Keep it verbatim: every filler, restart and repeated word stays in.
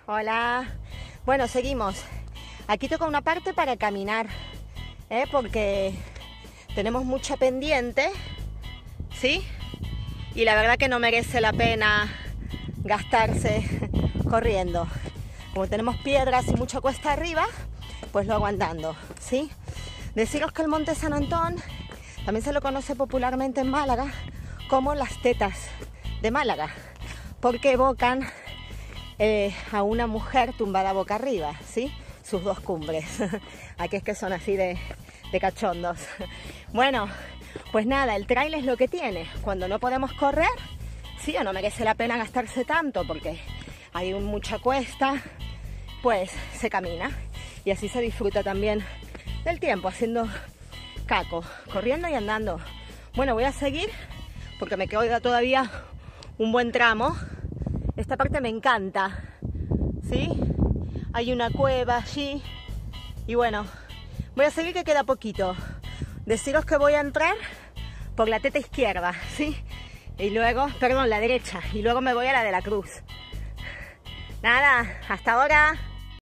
Hola. Bueno, seguimos. Aquí toca una parte para caminar, ¿eh? Porque tenemos mucha pendiente, ¿sí? Y la verdad que no merece la pena gastarse corriendo. Como tenemos piedras y mucha cuesta arriba, pues lo aguantando, ¿sí? Deciros que el Monte San Antón también se lo conoce popularmente en Málaga como las tetas de Málaga, porque evocan eh, a una mujer tumbada boca arriba, ¿sí? Sus dos cumbres. Aquí es que son así de, de cachondos. Bueno, pues nada, el trail es lo que tiene. Cuando no podemos correr, sí o no merece la pena gastarse tanto porque hay mucha cuesta, pues se camina. Y así se disfruta también del tiempo, haciendo caco, corriendo y andando. Bueno, voy a seguir porque me queda todavía un buen tramo. Esta parte me encanta, ¿sí? Hay una cueva allí y bueno, voy a seguir que queda poquito. Deciros que voy a entrar por la teta izquierda, ¿sí? Y luego, perdón, la derecha, y luego me voy a la de la cruz. Nada, hasta ahora.